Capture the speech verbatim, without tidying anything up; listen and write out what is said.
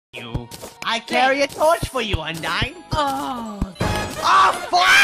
you. I carry a torch for you, Undyne. Oh. Oh, fuck!